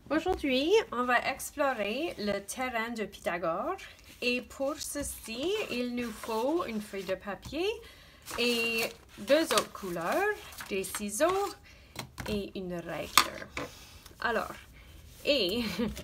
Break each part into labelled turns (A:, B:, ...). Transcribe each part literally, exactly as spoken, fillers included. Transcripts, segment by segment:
A: Aujourd'hui, on va explorer le théorème de Pythagore et pour ceci, il nous faut une feuille de papier et deux autres couleurs, des ciseaux et une règle. Alors, et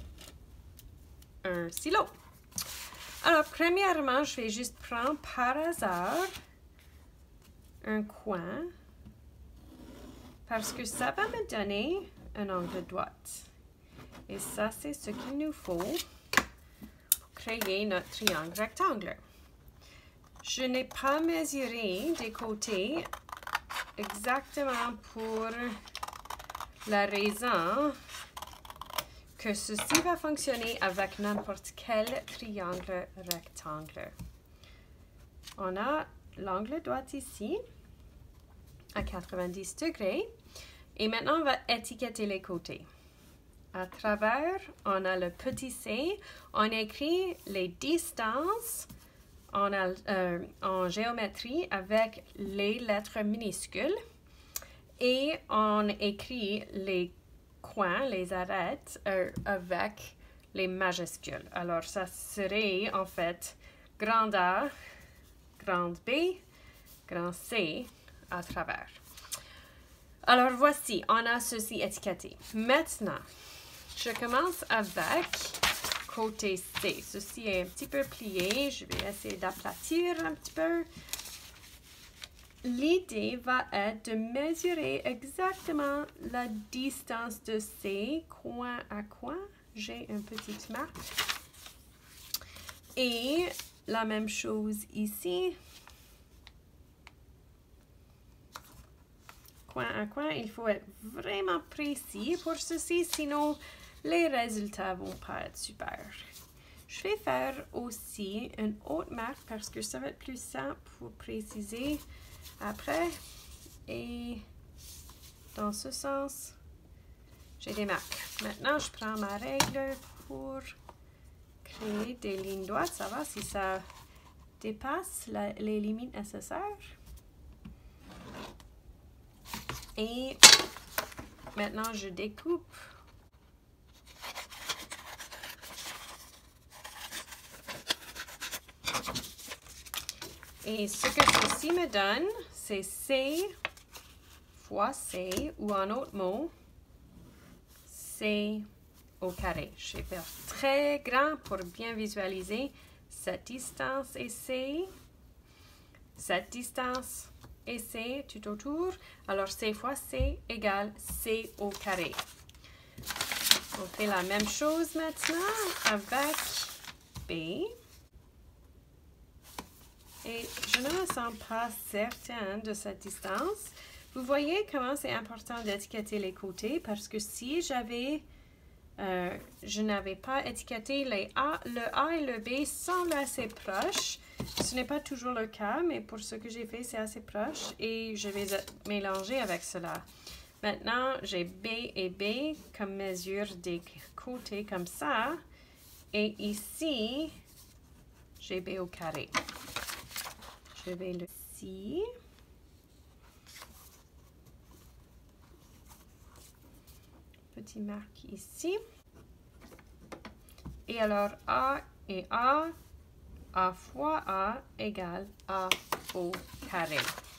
A: un stylo. Alors, premièrement, je vais juste prendre par hasard un coin parce que ça va me donner un angle droit. Et ça, c'est ce qu'il nous faut pour créer notre triangle rectangle. Je n'ai pas mesuré des côtés exactement pour la raison que ceci va fonctionner avec n'importe quel triangle rectangle. On a l'angle droit ici à quatre-vingt-dix degrés et maintenant on va étiqueter les côtés. À travers, on a le petit c, on écrit les distances en, euh, en géométrie avec les lettres minuscules et on écrit les coins, les arêtes euh, avec les majuscules. Alors, ça serait en fait grand A, grand B, grand C à travers. Alors, voici, on a ceci étiqueté. Maintenant, je commence avec côté C. Ceci est un petit peu plié. Je vais essayer d'aplatir un petit peu. L'idée va être de mesurer exactement la distance de C, coin à coin. J'ai une petite marque. Et la même chose ici. Coin à coin, il faut être vraiment précis pour ceci, sinon les résultats vont pas être super. Je vais faire aussi une autre marque parce que ça va être plus simple pour préciser après. Et dans ce sens, j'ai des marques. Maintenant, je prends ma règle pour créer des lignes droites. Ça va si ça dépasse la, les limites nécessaires. Et maintenant, je découpe. Et ce que ceci me donne, c'est C fois C, ou en autre mot, C au carré. Je vais faire très grand pour bien visualiser. Cette distance est C. Cette distance et C tout autour. Alors, C fois C égale C au carré. On fait la même chose maintenant avec B. Et je ne me sens pas certaine de cette distance. Vous voyez comment c'est important d'étiqueter les côtés parce que si j'avais, euh, je n'avais pas étiqueté les A, le A et le B semblent assez proches. Ce n'est pas toujours le cas, mais pour ce que j'ai fait, c'est assez proche et je vais mélanger avec cela. Maintenant, j'ai B et B comme mesure des côtés comme ça. Et ici, j'ai B au carré. Je vais le ici. Petit marque ici. Et alors, A et A. A fois A égale A au carré.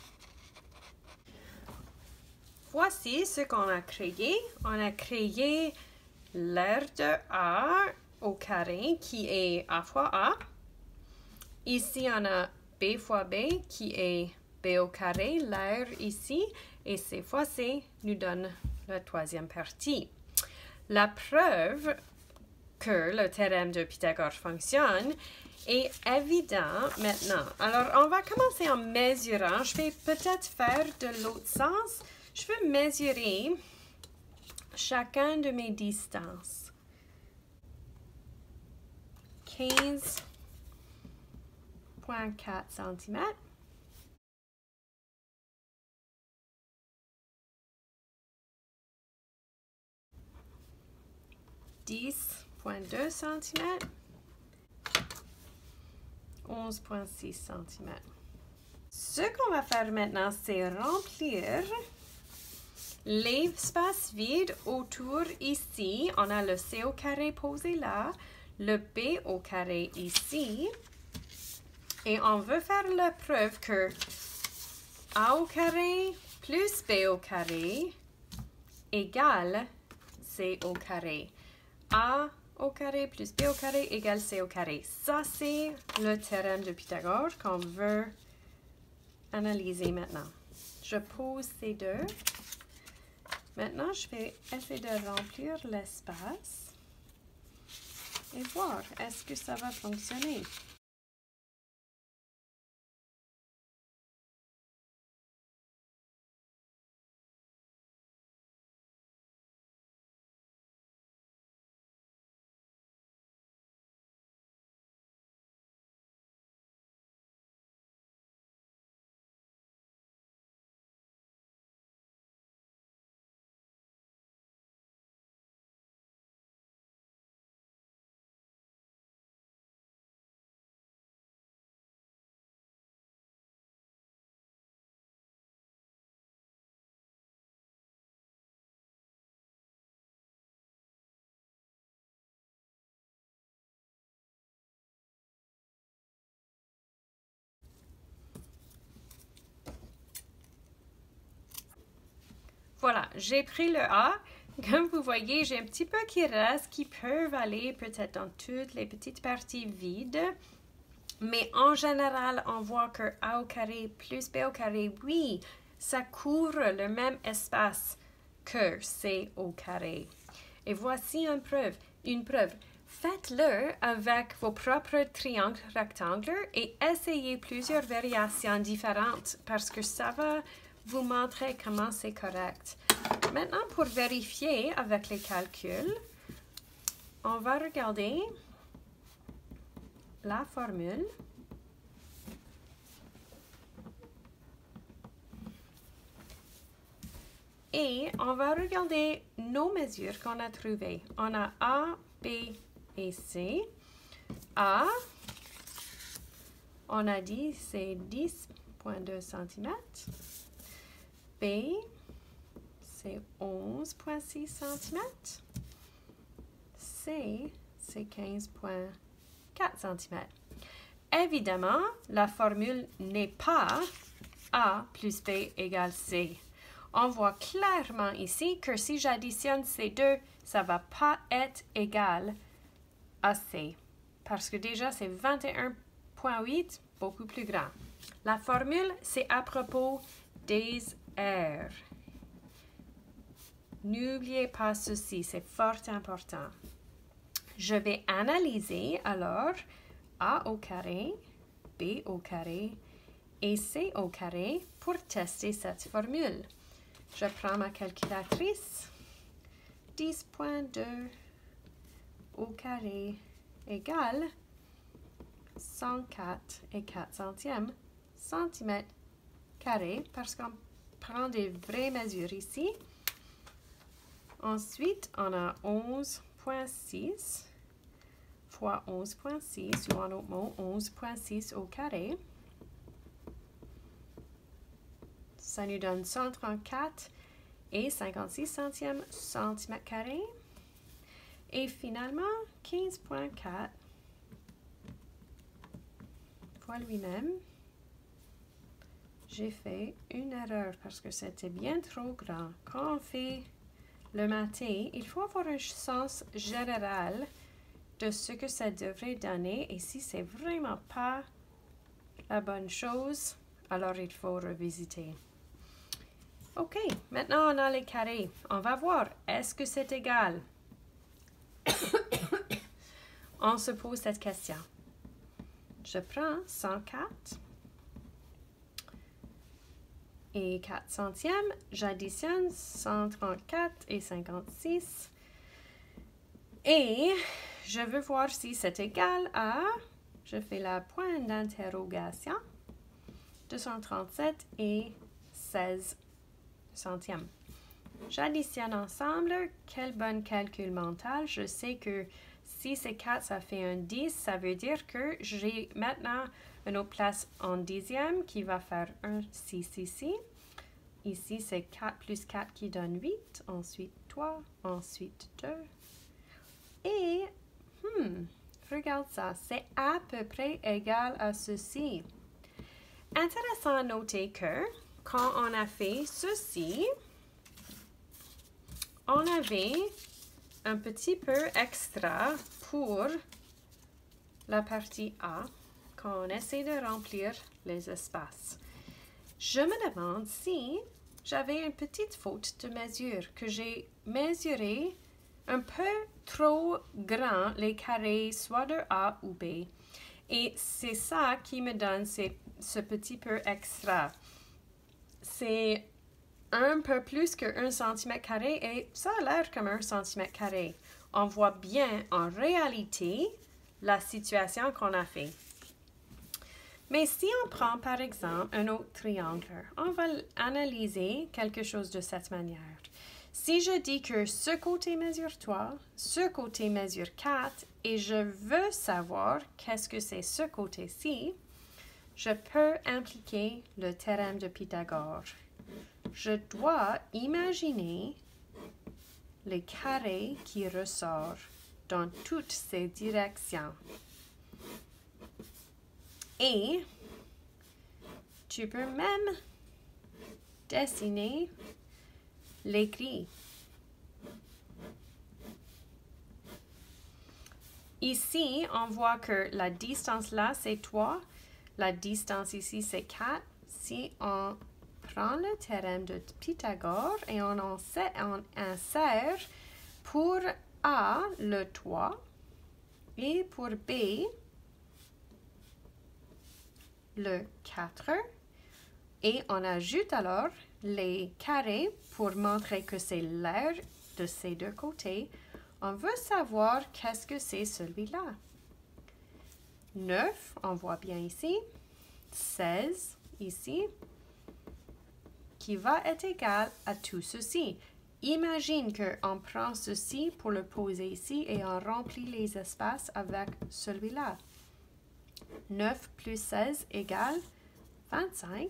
A: Voici ce qu'on a créé. On a créé l'aire de A au carré qui est A fois A. Ici, on a B fois B qui est B au carré, l'aire ici. Et C fois C nous donne la troisième partie. La preuve que le théorème de Pythagore fonctionne est évident maintenant. Alors, on va commencer en mesurant. Je vais peut-être faire de l'autre sens. Je veux mesurer chacun de mes distances. quinze virgule quatre centimètres. dix virgule deux centimètres. onze virgule six centimètres. Ce qu'on va faire maintenant, c'est remplir l'espace vide autour ici, on a le C au carré posé là, le B au carré ici, et on veut faire la preuve que A au carré plus B au carré égale C au carré. A au carré plus B au carré égale C au carré. Ça, c'est le théorème de Pythagore qu'on veut analyser maintenant. Je pose ces deux. Maintenant, je vais essayer de remplir l'espace et voir est-ce que ça va fonctionner. Voilà, j'ai pris le A. Comme vous voyez, j'ai un petit peu qui reste, qui peuvent aller peut-être dans toutes les petites parties vides. Mais en général, on voit que A au carré plus B au carré, oui, ça couvre le même espace que C au carré. Et voici une preuve. Une preuve. Faites-le avec vos propres triangles rectangles et essayez plusieurs variations différentes parce que ça va vous montrer comment c'est correct. Maintenant, pour vérifier avec les calculs, on va regarder la formule. Et on va regarder nos mesures qu'on a trouvées. On a A, B et C. A, on a dit c'est dix virgule deux centimètres. B, c'est onze virgule six centimètres. C, c'est quinze virgule quatre centimètres. Évidemment, la formule n'est pas A plus B égale C. On voit clairement ici que si j'additionne ces deux, ça ne va pas être égal à C. Parce que déjà, c'est vingt et un virgule huit, beaucoup plus grand. La formule, c'est à propos des R. N'oubliez pas ceci, c'est fort important. Je vais analyser alors A au carré, B au carré et C au carré pour tester cette formule. Je prends ma calculatrice. dix virgule deux au carré égale cent quatre et quatre centièmes centimètres carrés parce qu'on prend des vraies mesures ici. Ensuite, on a onze virgule six fois onze virgule six, ou en autre mot, onze virgule six au carré. Ça nous donne cent trente-quatre et cinquante-six centièmes centimètre carré. Et finalement, quinze virgule quatre fois lui-même. J'ai fait une erreur parce que c'était bien trop grand. Quand on fait le maté, il faut avoir un sens général de ce que ça devrait donner. Et si c'est vraiment pas la bonne chose, alors il faut revisiter. OK, maintenant on a les carrés. On va voir, est-ce que c'est égal? On se pose cette question. Je prends cent quatre et quatre centièmes. J'additionne cent trente-quatre et cinquante-six. Et je veux voir si c'est égal à, je fais la pointe d'interrogation, deux cent trente-sept et seize centièmes. J'additionne ensemble. Quel bon calcul mental. Je sais que si c'est quatre, ça fait un dix. Ça veut dire que j'ai maintenant une autre place en dixième qui va faire un six ici. Ici, c'est quatre plus quatre qui donne huit. Ensuite, trois. Ensuite, deux. Et, hmm, regarde ça. C'est à peu près égal à ceci. Intéressant à noter que quand on a fait ceci, on avait un petit peu extra pour la partie A quand on essaie de remplir les espaces. Je me demande si j'avais une petite faute de mesure, que j'ai mesuré un peu trop grand les carrés soit de A ou B. Et c'est ça qui me donne ces, ce petit peu extra. C'est un peu plus que un centimètre carré et ça a l'air comme un centimètre carré. On voit bien en réalité la situation qu'on a fait. Mais si on prend par exemple un autre triangle, on va analyser quelque chose de cette manière. Si je dis que ce côté mesure trois, ce côté mesure quatre, et je veux savoir qu'est-ce que c'est ce côté-ci, je peux impliquer le théorème de Pythagore. Je dois imaginer les carrés qui ressortent dans toutes ces directions. Et tu peux même dessiner l'écrit. Ici, on voit que la distance là, c'est trois. La distance ici, c'est quatre. Si on prend le théorème de Pythagore et on en insère pour A le trois et pour B le quatre et on ajoute alors les carrés pour montrer que c'est l'aire de ces deux côtés. On veut savoir qu'est-ce que c'est celui-là. neuf, on voit bien ici. seize, ici, qui va être égal à tout ceci. Imagine qu'on prend ceci pour le poser ici et on remplit les espaces avec celui-là. neuf plus seize égale vingt-cinq,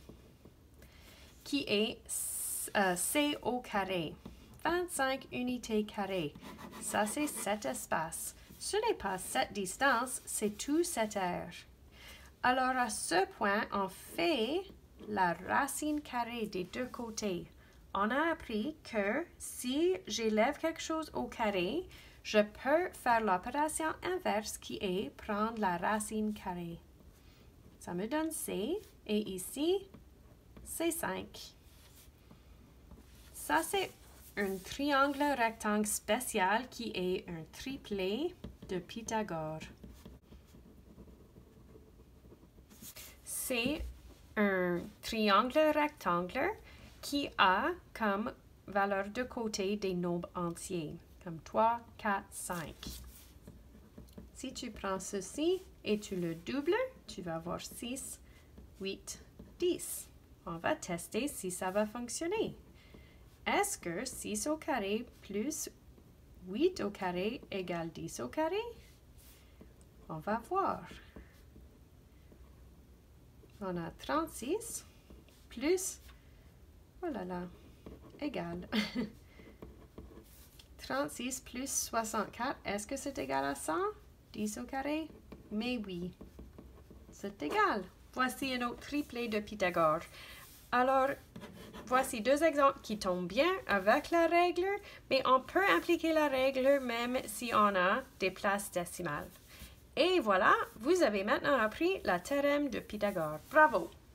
A: qui est euh, C au carré. vingt-cinq unités carrées. Ça, c'est cet espace. Ce n'est pas cette distance, c'est tout cette aire. Alors, à ce point, on fait la racine carrée des deux côtés. On a appris que si j'élève quelque chose au carré, je peux faire l'opération inverse qui est prendre la racine carrée. Ça me donne C et ici, c'est cinq. Ça, c'est un triangle rectangle spécial qui est un triplet de Pythagore. C'est un triangle rectangle qui a comme valeur de côté des nombres entiers, comme trois, quatre, cinq. Si tu prends ceci et tu le doubles, tu vas avoir six, huit, dix. On va tester si ça va fonctionner. Est-ce que six au carré plus huit au carré égale dix au carré? On va voir. On a trente-six plus, oh là là, égal. trente-six plus soixante-quatre, est-ce que c'est égal à cent? dix au carré? Mais oui, c'est égal. Voici un autre triplet de Pythagore. Alors, voici deux exemples qui tombent bien avec la règle, mais on peut impliquer la règle même si on a des places décimales. Et voilà, vous avez maintenant appris le théorème de Pythagore. Bravo!